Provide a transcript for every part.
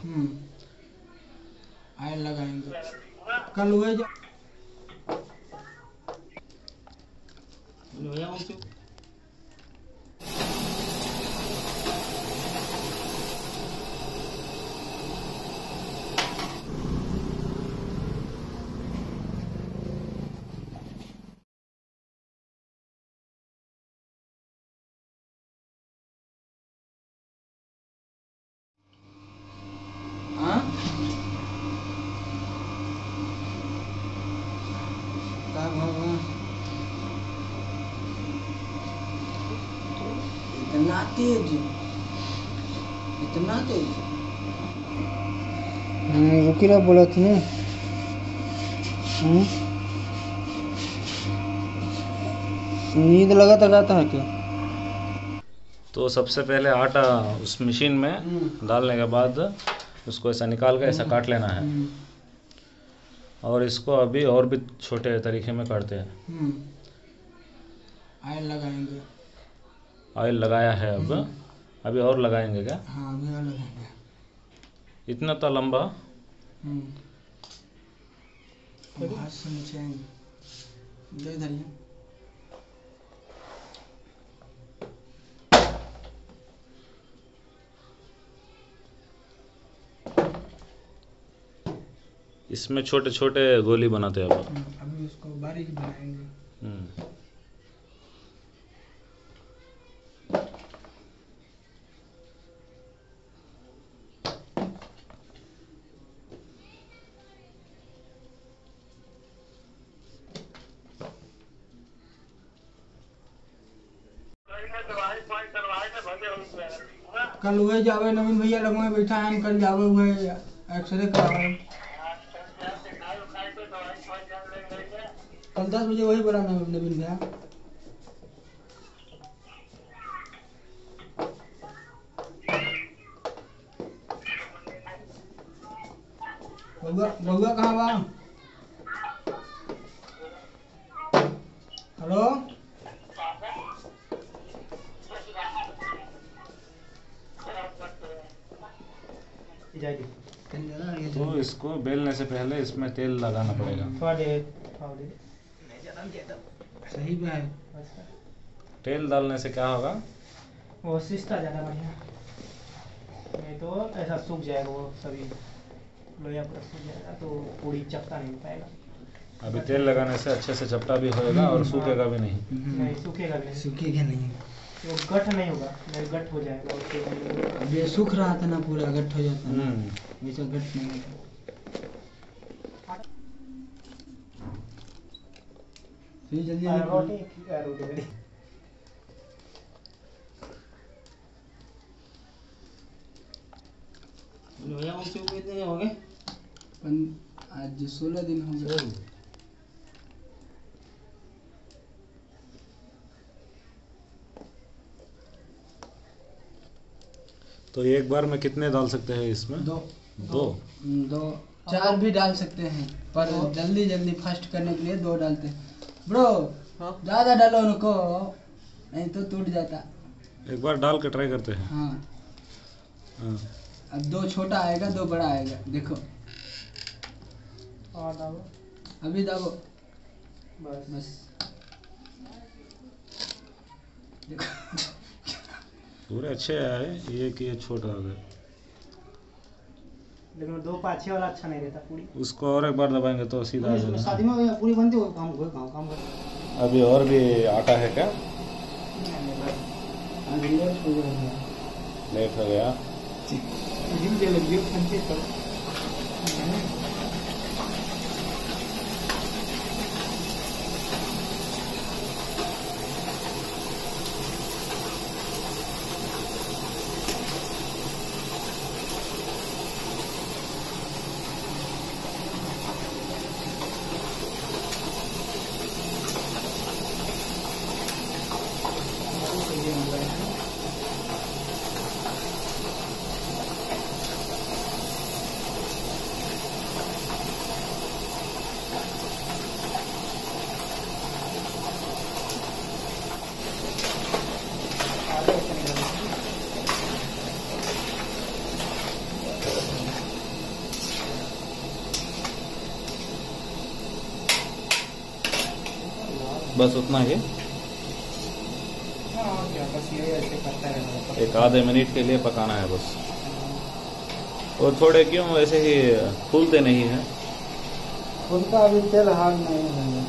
Oil लगाएंगे कल हुए जो इतना तेज रुकी रहा बोला थी ना। नींद लगा तो जाता है क्या? तो सबसे पहले आटा उस मशीन में डालने के बाद उसको ऐसा निकाल के ऐसा काट लेना है और इसको अभी और भी छोटे तरीके में काटते हैं। आयल लगाएंगे। ऑयल लगाया है अब अभी और लगाएंगे क्या? हाँ अभी और लगाएंगे। इतना तो लंबा हाथ से नीचे आएंगे जो इधर ही इसमें छोटे छोटे गोली बनाते हैं अब। अभी उसको बारीक बनाएंगे। कल हुए जावे नवीन भैया लगवा बैठा है कल जावे हुए एक्सरे करावे कल 10 बजे वही बोला नवीन भैया। बउआ कहाँ बा? हेलो तो इसको बेलने से पहले इसमें तेल लगाना पड़ेगा। सही है। तेल डालने से क्या होगा? वो सिस्टा ज़्यादा बढ़िया, नहीं तो ऐसा सूख जाएगा, वो सभी लोया पूरा सूख जाएगा तो पूरी चपटा नहीं पाएगा। अभी तेल लगाने से अच्छे से चपटा भी होएगा और सूखेगा भी नहीं। नहीं सूखेगा भी नहीं, सूखेगा नहीं, वो गठ नहीं होगा, नहीं गठ हो जाएगा। अब ये सूख रहा था ना पूरा गठ हो जाता है, वैसा गठ नहीं होता। जल्दी रोटी कितने हो गए? आज 16 दिन हो गए। तो एक बार में कितने डाल सकते हैं इसमें? दो 4 भी डाल सकते हैं, पर जल्दी जल्दी फास्ट करने के लिए 2 डालते हैं ब्रो। ज़्यादा डालो उनको, नहीं तो टूट जाता। एक बार डाल के ट्राई करते हैं। हाँ अब 2 छोटा आएगा 2 बड़ा आएगा, देखो। और दाबो, अभी दाबो, बस देखो। पूरे अच्छे आए, ये कि ये छोटा हो गया, लेकिन 2 पाछे वाला अच्छा नहीं रहता पूरी। उसको और एक बार दबाएंगे तो सीधा आ जाएगा। शादी में पूरी बनती हो, काम कर। अभी और भी आटा है क्या? लेट हो गया। बस उतना ही, हाँ क्या, बस यही ऐसे करता रहना। एक आधे मिनट के लिए पकाना है बस। और थोड़े क्यों ऐसे ही फूलते नहीं है? उनका अभी तेल हार्ड नहीं है।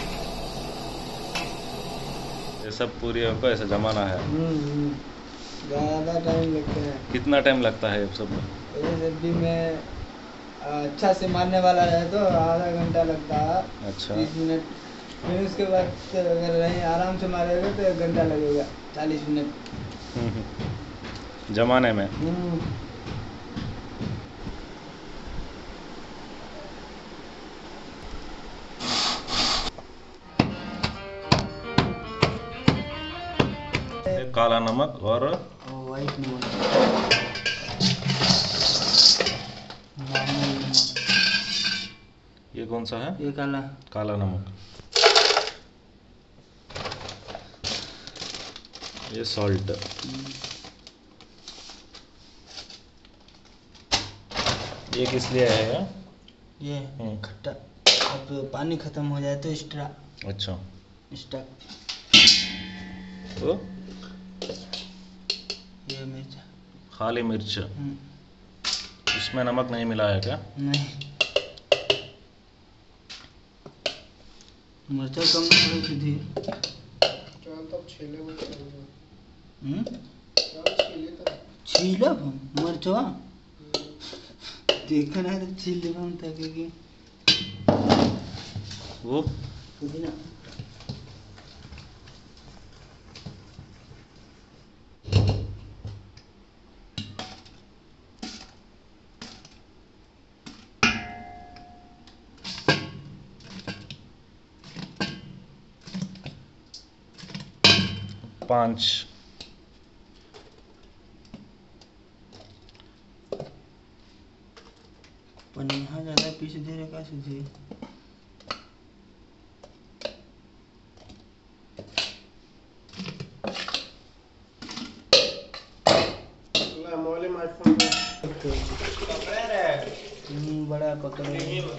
ये सब पूरियों को ऐसे जमाना है। ज़्यादा टाइम लगता है। कितना टाइम लगता है ये सब में? ये जब भी मैं अच्छा से मारने वाला है तो आधा घंटा लगता है। अच्छा। 30 मिनट। फिर उसके बाद अगर नहीं आराम से मारेगा तो 1 घंटा लगेगा, 40 मिनट जमाने में। काला नमक और वाइट नमक, ये कौन सा है? ये काला काला नमक। ये सॉल्ट। ये किस लिए है यार? ये खट्टा, अब पानी खत्म हो जाए तो एक्स्ट्रा। अच्छा। एक्स्ट्रा। तो ये मिर्च, खाली मिर्च, इसमें नमक नहीं मिलाया क्या? नहीं, मिर्चा कम थोड़ी सी थी। छीला मिर्चवा देखा नहीं तो छील लेगा ताकि वो पुदीना। पाँच। पनीहा ज़्यादा पीस दे रखा सूझी। बड़ा पकड़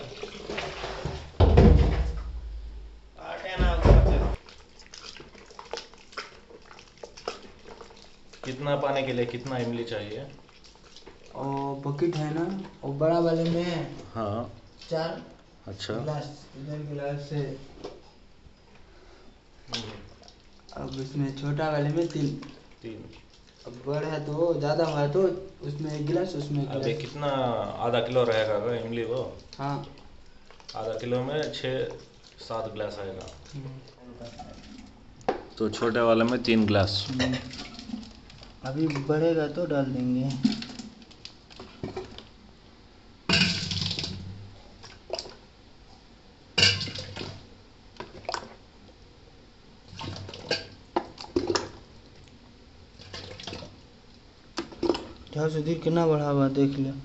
कितना पाने के लिए कितना इमली चाहिए? और बकेट है ना, और बड़ा वाले में है हाँ। 4 अच्छा। गिलास, इधर गिलास से। अब इसमें छोटा वाले में 3। अब बड़ा है तो ज़्यादा हुआ तो उसमें 1 गिलास, उसमें 1 अभी गिलास। कितना आधा किलो रहेगा का इमली वो? हाँ। आधा किलो में 6-7 गिलास आएगा। तो छोटे वाले में 3 गिलास। अभी बढ़ेगा तो डाल देंगे। क्या सुधीर कितना बढ़ा हुआ देख ले।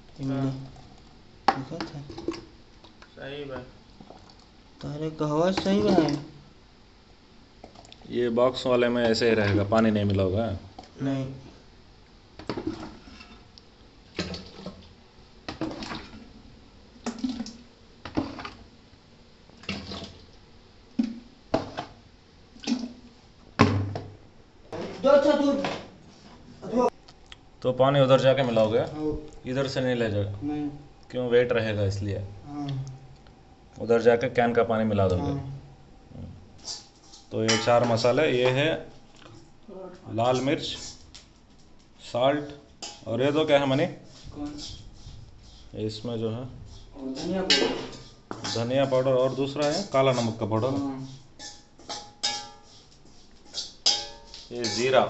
देखा था सही बात। तारे कहवा सही है। ये बॉक्स वाले में ऐसे ही रहेगा, पानी नहीं मिला होगा? नहीं, तो पानी उधर जाके मिलाओगे? इधर से नहीं ले जाओगे? नहीं। क्यों? वेट रहेगा इसलिए। हाँ। उधर जाके कैन का पानी मिला दोगे। तो ये 4 मसाले, ये है लाल मिर्च, साल्ट, और ये तो क्या है मनी? कौन? इसमें जो है धनिया पाउडर। धनिया पाउडर, और दूसरा है काला नमक का पाउडर। ये जीरा।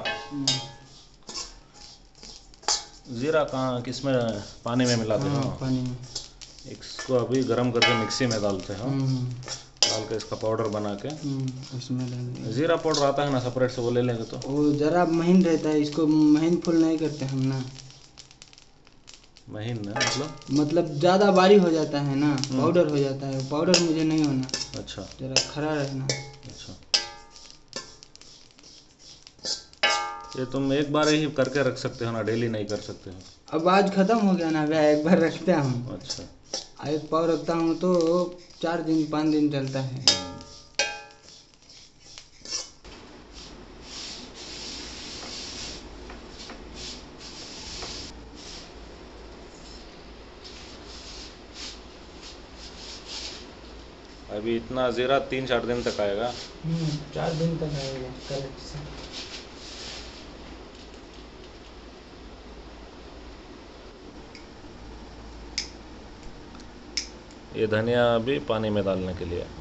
जीरा कहाँ, किस में? पानी में मिलाते हैं? पानी में। इसको अभी गरम करके मिक्सी में डालते हैं। डाल के इसका पाउडर बना के उसमें डालेंगे। जीरा पाउडर आता है ना सेपरेट से, वो ले लेंगे तो वो ज़रा महीन रहता है, इसको महीन फुल नहीं करते हम ना। महीन ना मतलब ज़्यादा बारीक हो जाता है ना, पाउडर हो जाता है। पाउडर मुझे नहीं होना। अच्छा। ज़रा खरा रहना। अच्छा, ये तुम एक बार ही करके रख सकते हो ना, डेली नहीं कर सकते हो? अब आज ख़त्म हो गया ना भैया, एक बार रखता हूँ। अच्छा। एक पाव रखता हूँ तो 4 दिन 5 दिन चलता है। अभी इतना जीरा 3-4 दिन तक आएगा। 4 दिन तक आएगा करेक्ट से। ये धनिया भी पानी में डालने के लिए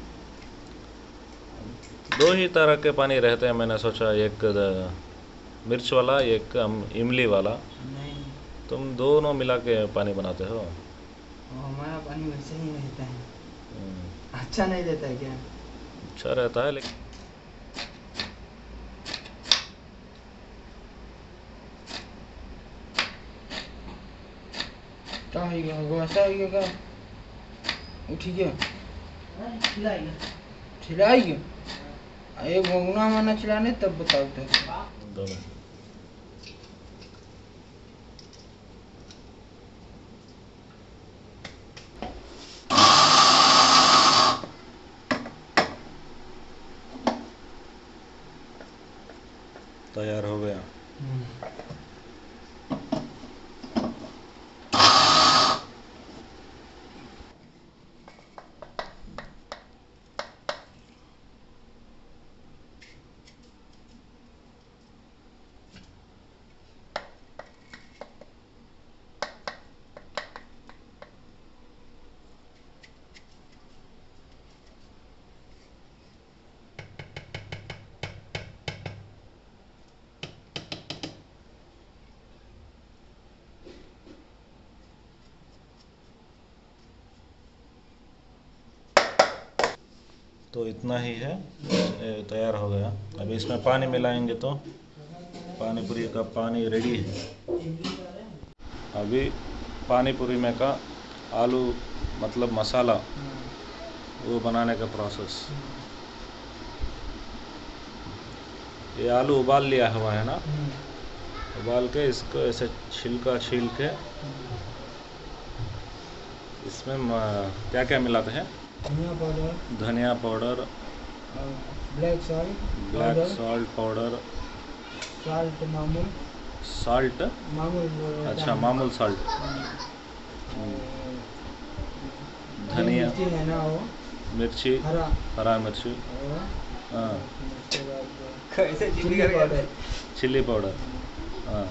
2 ही तरह के पानी रहते हैं। मैंने सोचा एक मिर्च वाला, एक इमली वाला। नहीं, तुम दोनों मिला के पानी बनाते हो। हमारा पानी वैसे ही रहता है। अच्छा नहीं रहता है क्या? अच्छा रहता है लेकिन क्या हो गया? वैसा हो गया? उठ गया? खिलाएगा? ये भगुना माना खिलाने तब बताओ तो। दोनों तैयार हो गया। तो इतना ही है, तैयार हो गया। अभी इसमें पानी मिलाएंगे तो पानी पूरी का पानी रेडी है। अभी पानी पूरी में का आलू मतलब मसाला वो बनाने का प्रोसेस। ये आलू उबाल लिया हुआ है ना, उबाल के इसको ऐसे छिलका छील के इसमें क्या क्या मिलाते हैं? धनिया पाउडर, ब्लैक सॉल्ट पाउडर, मामूल साल्ट, अच्छा मामूल साल्ट, धनिया, है ना वो मिर्ची, हरा मिर्ची, हाँ, चिल्ली पाउडर, हाँ,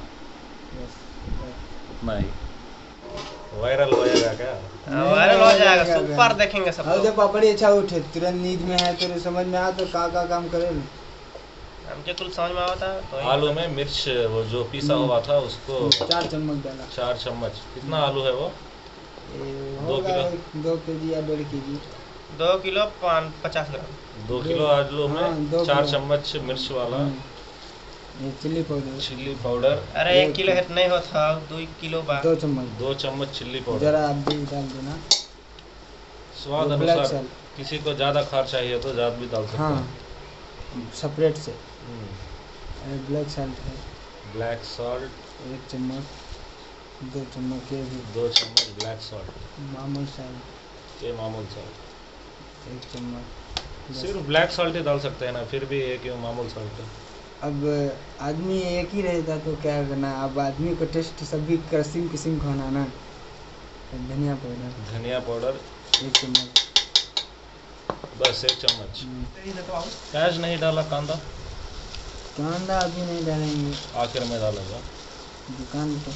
उतना ही। वायरल हो जाएगा क्या? वायरल हो जाएगा, सुपर देखेंगे सब लोग। जब पापड़ी अच्छा उठे, तुरंत नींद में है तो समझ में आ तो का काम करे। हमके कुल समझ में आता है तो आलू में मिर्च वो जो पीसा हुआ था उसको 4 चम्मच डाला। 4 चम्मच। कितना आलू है वो? 2 किलो, 2 केजी या 1.5 केजी। 2 किलो 50 ग्राम। 2 किलो आलू में 4 चम्मच मिर्च वाला ये चिल्ली पाउडर। अरे 1 किलो है नहीं होता, 2 किलो बा। 2 चम्मच, 2 चम्मच चिल्ली पाउडर। जरा आप भी डाल देना स्वाद अनुसार, किसी को ज़्यादा खार चाहिए तो ज़्यादा भी डाल सकते हैं। हाँ, सेपरेट से। ब्लैक सॉल्ट है, ब्लैक सॉल्ट 1 चम्मच, 2 चम्मच के भी, 2 चम्मच ब्लैक सॉल्ट, मामूल सॉल्ट ये मामूल सॉल्ट, 1 चम्मच। सिर्फ ब्लैक सॉल्ट ही डाल सकते हैं ना, फिर भी एक ही मामूल सॉल्ट। अब आदमी एक ही रहता तो क्या करना, अब आदमी को टेस्ट सभी किस्म का होना ना। धनिया पाउडर 1 चम्मच, बस 1 चम्मच। प्याज नहीं डाला, कांदा अभी नहीं डालेंगे, आखिर में डालेगा। दुकान पे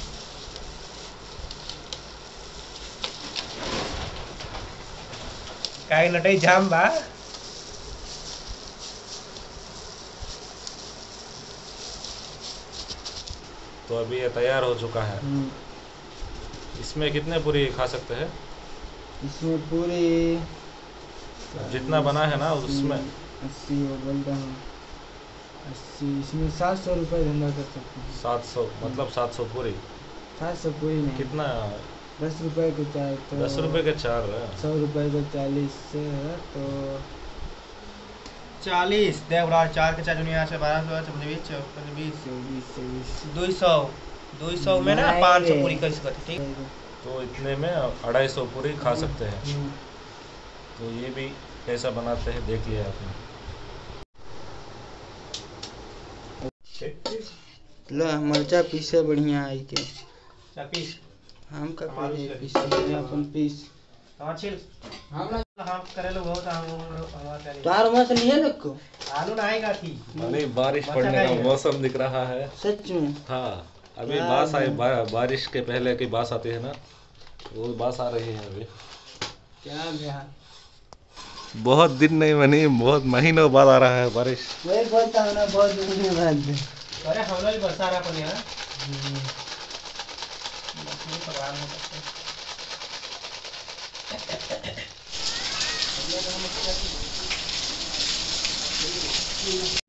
काई नटई जाम बा। तो अभी ये तैयार हो चुका है। इसमें कितने पूरी खा सकते हैं? इसमें पूरे जितना बना है ना उसमें 80 बोलता हूँ 80, इसमें 700 रुपये धंधा कर सकते हैं। 700 मतलब 700 पूरी? 700 पूरी नहीं, कितना? 10 रुपये के 4 तो 10 रुपये के 4 है। 100 रुपये का 40 से है तो 40 दे बड़ा 4 के 4 दुनिया से 1200 25 200 में ना 500 पूरी कर सकते। ठीक, तो इतने में 250 पूरी खा सकते हैं। तो ये भी कैसा बनाते हैं देख लिया आपने। लो मरचा पीसे बढ़िया आई के पीस हम का पीसे अपन पीस हाँ छिल। हम हाँ करे लो बहुत हमारा करे तार मछली है ना को आलू नहाएगा थी नहीं बारिश बच्चा पड़ने का का ही है। मौसम दिख रहा है। सच में हाँ अभी क्या बास आई बारिश के पहले की बास आती है ना, वो बास आ रही है अभी। क्या बिहार बहुत दिन नहीं बनी, बहुत महीनों बाद आ रहा है बारिश। वही बोलता हूँ ना, बहुत दिन बाद। अरे हम लोग बरसा रहा अपन यहाँ मछली पकड़ा नहीं सकते।